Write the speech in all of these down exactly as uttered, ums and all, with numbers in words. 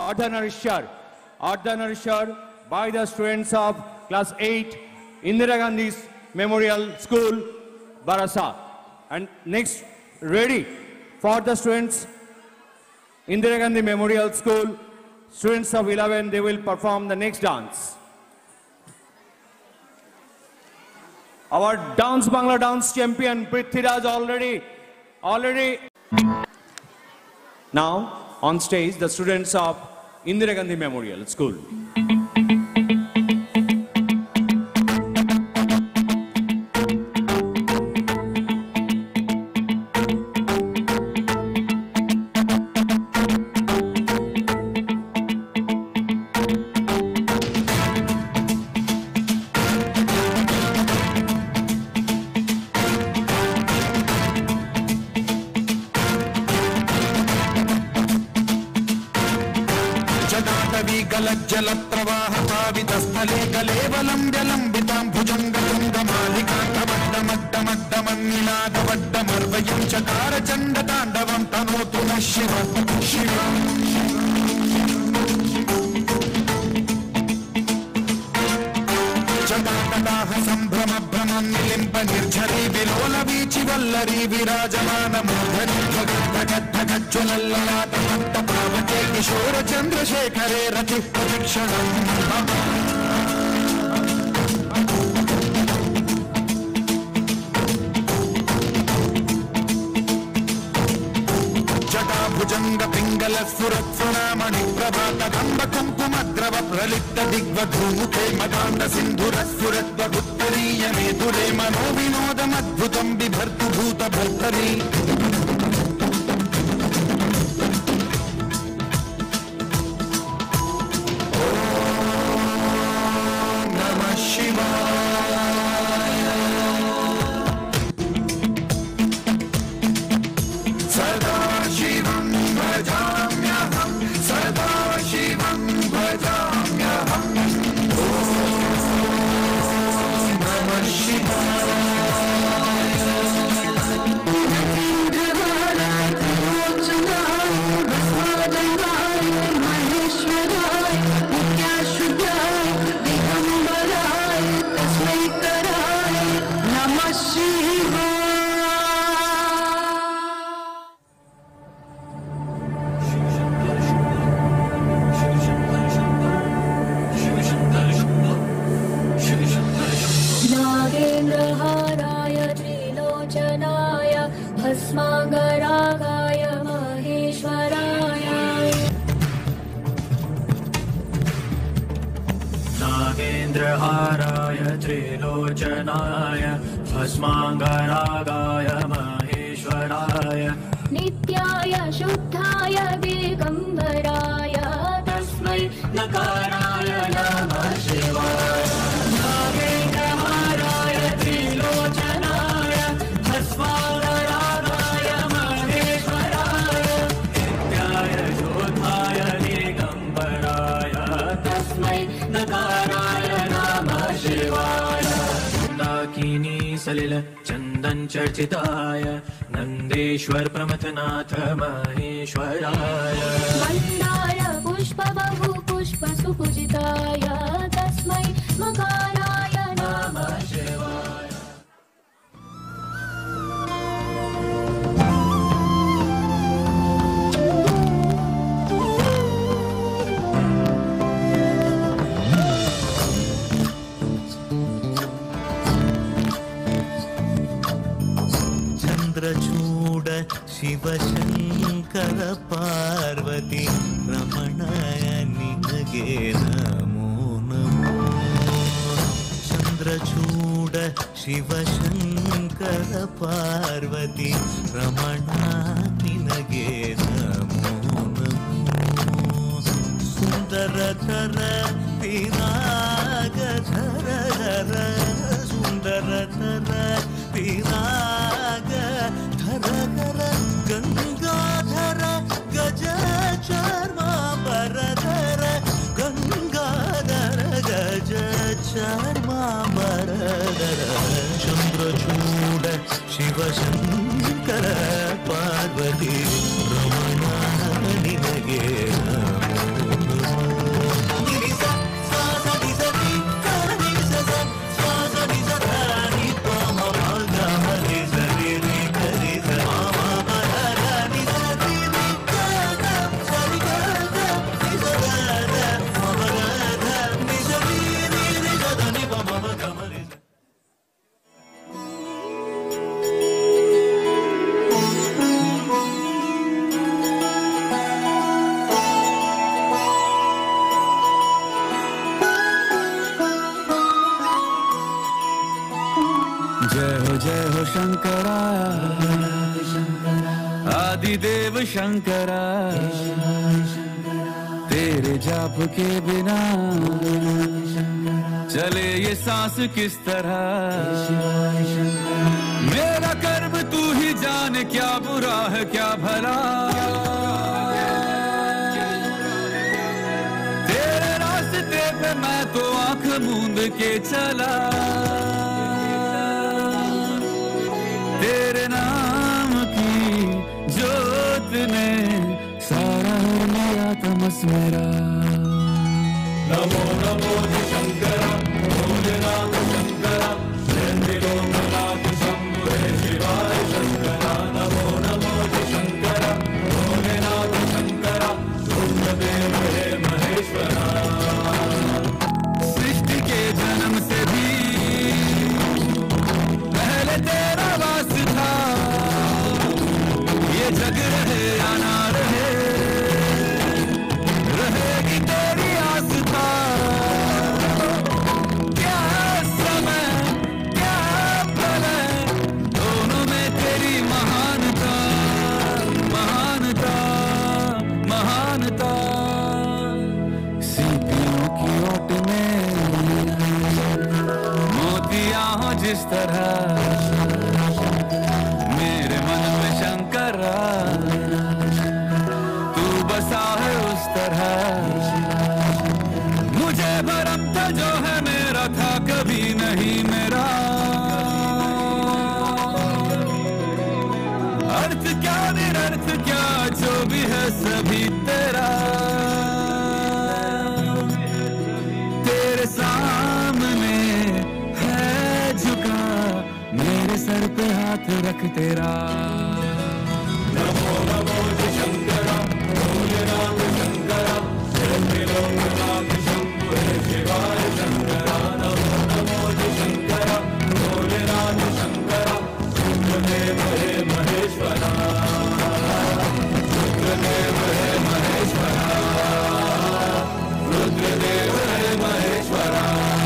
Ardhanarishwar, Ardhanarishwar by the students of class eight, Indira Gandhi Memorial School, Barasa. And next, ready for the students, Indira Gandhi Memorial School, students of eleven, they will perform the next dance. Our Dance Bangla Dance champion, Prithviraj, already, already. Now, on stage, the students of Indira Gandhi Memorial School. जलप्रवाहपावितस्थले कलेवलम्ब्यलम्बितां भुजङ्गतुङ्गमालिकान्तवड्डमड्डमड्डमन्निनादवड्डमर्वयं चकारचण्डताण्डवं तनोतु नः शिव शिव जटाकटाह सम्भ्रमभ्रमन्निलिम्ब निर्झरी विलोलवीचि वल्लरी विराजमानमूर्धनि ध्वगद्धगद्धगज्ज्वलल्ललाटमट्टपावके किशोर चन्द्रशेखरे रतिः प्रतीक्षणम् जटाभुजङ्ग पिङ्गल स्फुरत्सुनामणि प्रभात गन्ध कुङ्कुमद्रव प्रलिप्त दिग्वधूमुखे मदान्ध सिन्धुर स्फुरद्वगुत्तरीय मेधुरे मनो विनोदमद्भुतं बिभर्तु भूत भर्तरी नागेन्द्रहाराय त्रिलोचनाय भस्माङ्गरागाय महेश्वराय नित्याय शुद्धाय दिगम्बराय तस्मै नकाराय नमः शिवाय नागेन्द्रहाराय त्रिलोचनाय भस्माङ्गरागाय महेश्वराय नित्याय शुद्धाय दिगम्बराय तस्मै नकाराय नमः शिवाय दाकिनी सलिल चन्दन चर्चिताय नन्देश्वर प्रमथनाथ महेश्वराय मन्दार पुष्प बहु पुष्प सुपूजिताय तस्मै मकाराय नमः शिवाय चूड शिवशंकर पार्वती रमणाय निनगे नमो नमो चंद्रचूड शिवशंकर पार्वती रमणा निनगे नमो नमो सुंदरतर पिनाग धर धर सुंदरतर पिनाग धर धर गंगाधर गज चर्मांबर गंगाधर गज चर्मांबर चंद्रचूड शिवशंकर पार्वती रमणा निनगे नमो आदिदेव शंकरा तेरे जाप के बिना चले ये सांस किस तरह मेरा कर्म तू ही जाने क्या बुरा है क्या भला तेरे रास्ते पे मैं तो आंख मूंद के चला तेरे नाम की जोत ने सारा लिया तमस मेरा नमो नमो शंकरा भोलेनाथ शंकरा जयंतिलोकनाथ शंभु हे शिवाय शंकरा नमो नमो शंकरा भोलेनाथ शंकरा रुद्रदेव हे महेश्वरा सृष्टि के जन्म से भी पहले तेरा वास था ये जग रहे या ना रहे रहेगी तेरी आस्था क्या समय क्या प्रलय दोनों में तेरी महानता महानता महानता सीपियों की ओट में मोतियां हो जिस तरह मेरे मन में शंकरा तू बसा है उस तरह मुझे भरम था जो है मेरा था कभी नहीं मेरा अर्थ क्या निरर्थ क्या जो भी है सभी तेरा तेरे सामने है झुका मेरे सर पे हाथ रख तेरा नमो नमो शंकरा भोलेनाथ शंकरा जयंतिलोकनाथ शंभु हे शिवाय शंकरा नमो नमो शंकरा भोलेनाथ शंकरा रुद्रदेव हे महेश्वरा रुद्रदेव हे महेश्वरा रुद्रदेव हे Maheshwara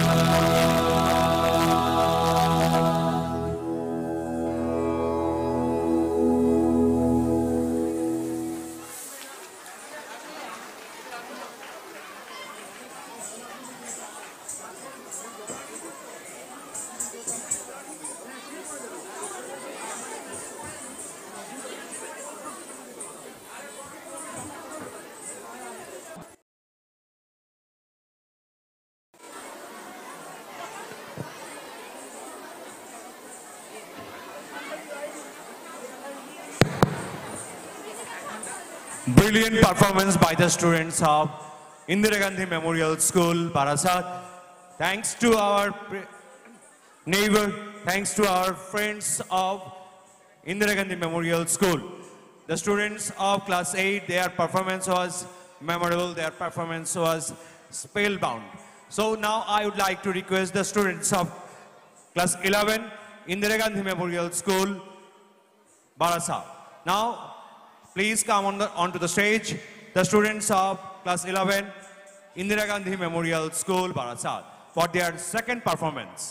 Brilliant performance by the students of Indira Gandhi Memorial School, Barasat. Thanks to our neighbor, thanks to our friends of Indira Gandhi Memorial School. The students of class eight, their performance was memorable, their performance was spellbound. So now I would like to request the students of class eleven, Indira Gandhi Memorial School, Barasat. Now, please come on the, onto the stage, the students of class eleven, Indira Gandhi Memorial School, Barasat, for their second performance.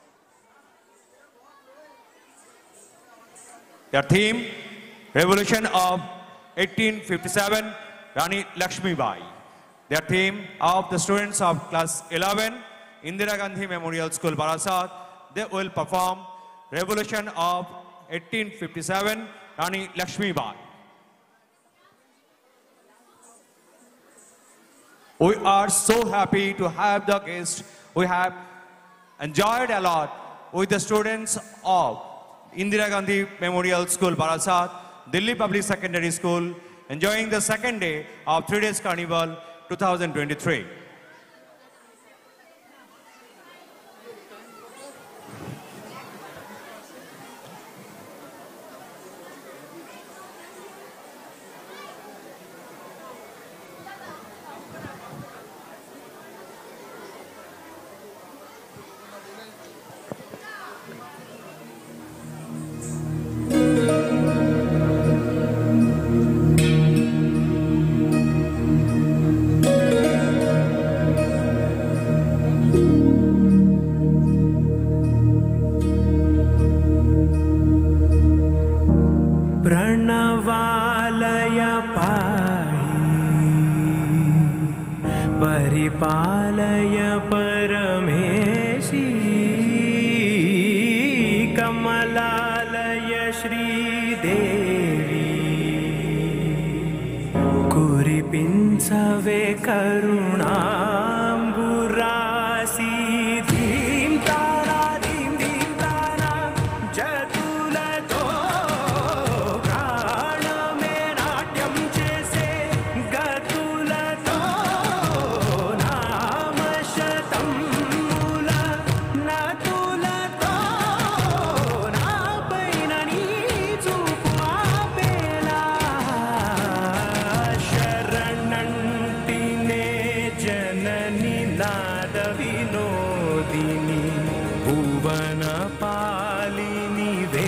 Their theme, Revolution of eighteen fifty-seven, Rani Lakshmi Bai. Their theme of the students of class eleven, Indira Gandhi Memorial School, Barasat, they will perform Revolution of eighteen fifty-seven, Rani Lakshmi Bai. We are so happy to have the guests. We have enjoyed a lot with the students of Indira Gandhi Memorial School, Barasat, Delhi Public Secondary School, enjoying the second day of three days Carnival twenty twenty-three. प्रणवा पालय पाहि परिपालय परमेशी कमलालय श्रीदेवी कुरिपिंचवे करुणांबुरासी धीं तारा धीं धीं तारा जतुलतो प्राणमे नाट्यं चेसे गतुलतो नाम शतं मूल नतुलतो नापैननी चूपापेला शरणंटिने जननी नाद विनोदिनी भुवन पालिनी वे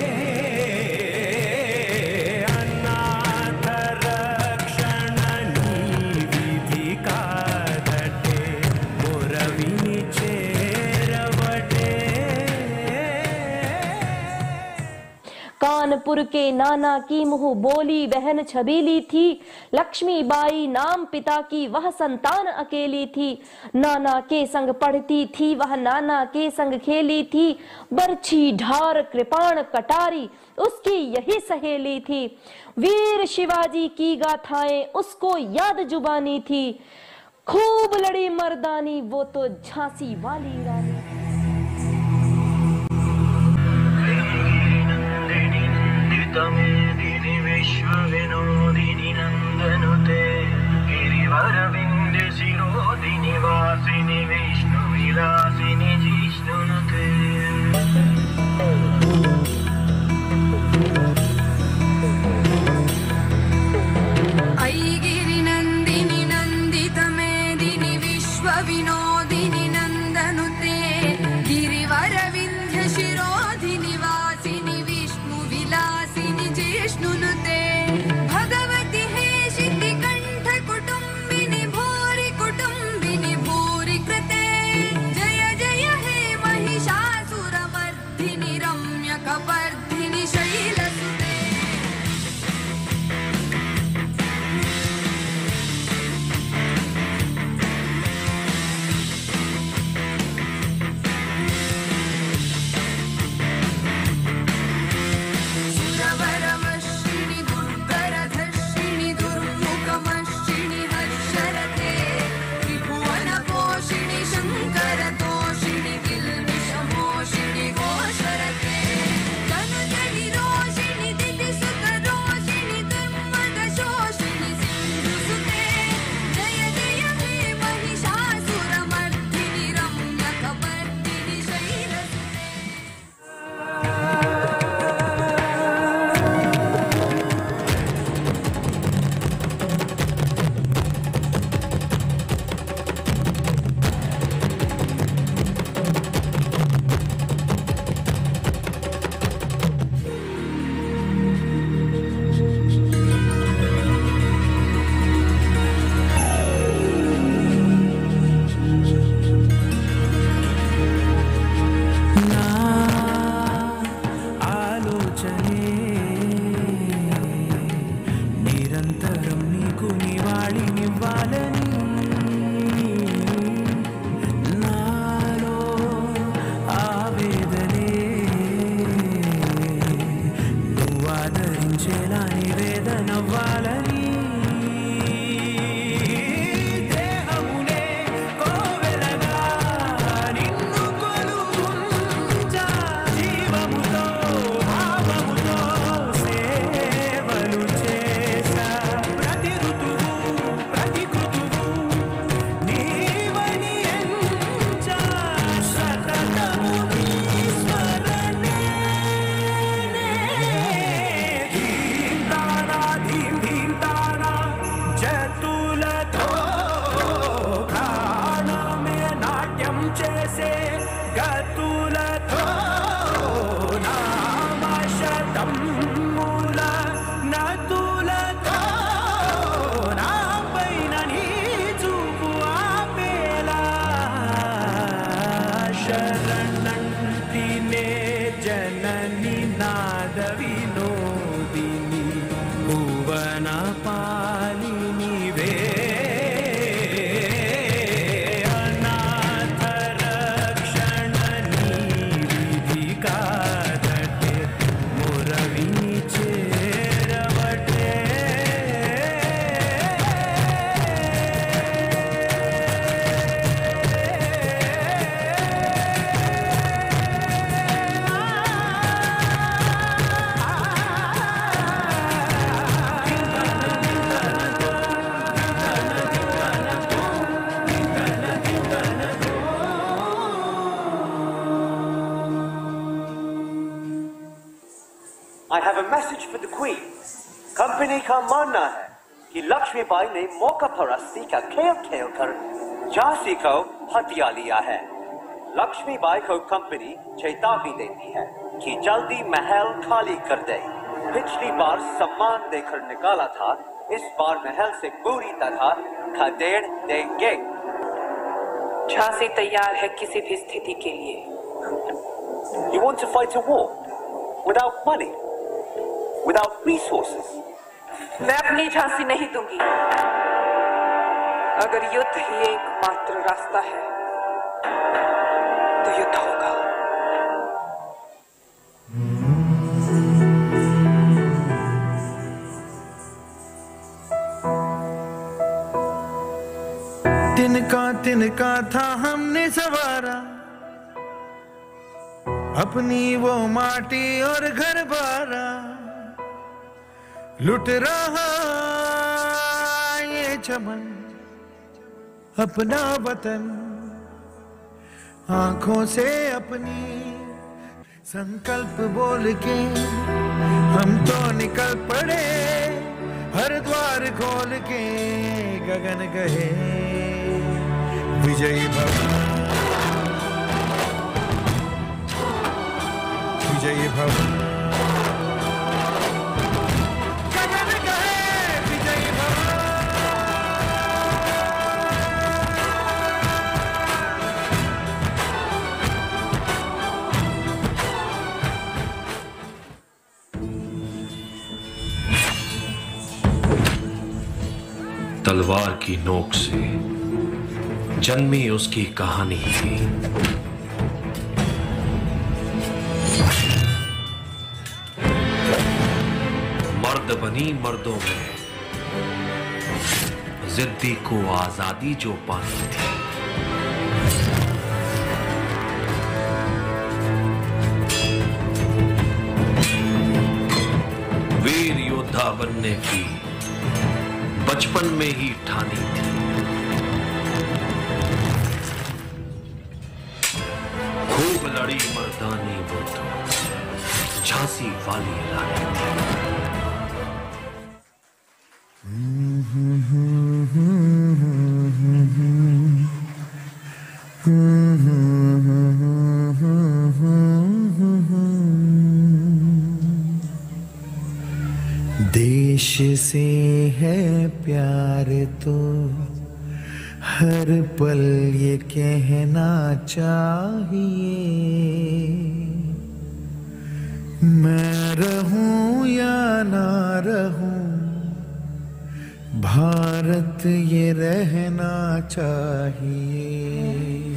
अनाथ रक्षणनी विधि कादटे मोरविनी चेरवटे। कानपुर के नाना की मुँह बोली बहन छबीली थी, लक्ष्मीबाई नाम पिता की वह संतान अकेली थी। नाना के संग पढ़ती थी वह, नाना के संग खेली थी, बरछी ढार कृपाण कटारी उसकी यही सहेली थी। वीर शिवाजी की गाथाएं उसको याद जुबानी थी, खूब लड़ी मर्दानी वो तो झांसी वाली रानी। मेदिनी विश्व विनोदिनी नंदनुते गिरिवरविंद शिरोदिनी वासिनी विष्णु विलासिनी जिष्णुनुते। ऐगिरि नंदिनी नंदित मेदिनी विश्व विनोदिनी नंदनुते गिरिवरविंध्य शिरोधिनी वासिनी विष्णु विलासिनी जिष्णुनुते। भगवती हे शितिकंठ कुटुंबिनी भूरि कुटुंबिनी भूरि कृते जय जय हे महिषासुरमर्दिनी रम्यकपर्दिनी शैलसुते। सुरवरवर्षिणि दुर्धरधर्षिणि दुर्मुखमर्षिणि हर्षरते त्रिभुवनपोषिणि शङ्करतोषिणि किल्बिषमोषिणि घोषरते तनुजनिरोषिणि दितिसुतरोषिणि दुर्मदशोषिणि सिन्धुसुते जय जय हे महिषासुरमर्दिनि रम्यकपर्दिनि शैलसुते। నా ఆలోచనే నిరంతరం నీకు నివాళినివ్వాలని నాలో ఆవేదనే నువ్వు ఆదరించేలా నివేదనవ్వాలని దేహమునే కోవెలగా నిన్ను కొలువుంచా జీవముతో భావముతో సేవలు చేసా ప్రతి ఋతువు ప్రతి కృతువు నీవని ఎంచా సతతము ఈశ్వరనే ధీం తారా to the Queen. कंपनी का मानना है कि लक्ष्मीबाई ने मौका परस्ती का खेल खेल कर झांसी को हथिया लिया है। लक्ष्मीबाई को कंपनी चेतावनी देती है कि जल्दी महल खाली कर दे। पिछली बार सम्मान देकर निकाला था, इस बार महल से पूरी तरह खदेड़ देंगे। झांसी तैयार है किसी भी स्थिति के लिए। You want to fight a war without money, without resources? मैं अपनी झांसी नहीं दूंगी। अगर युद्ध ही एकमात्र रास्ता है तो युद्ध होगा। तिनका तिनका था हमने सवारा, अपनी वो माटी और घर बारा। लुट रहा ये चमन अपना वतन, आंखों से अपनी संकल्प बोल के हम तो निकल पड़े। हर द्वार खोल के गगन गहे विजयी भव, विजयी भव, गगन गहे विजयी भव। तलवार की नोक से जन्मी उसकी कहानी थी। मर्द बनी मर्दों में जिद्दी को आजादी जो पानी थी। वीर योद्धा बनने की बचपन में ही ठानी थी। खूब लड़ी मर्दानी वो तो झांसी वाली रानी थी। देश से है प्यार तो हर पल ये कहना चाहिए, मैं रहूं या ना रहूं भारत ये रहना चाहिए।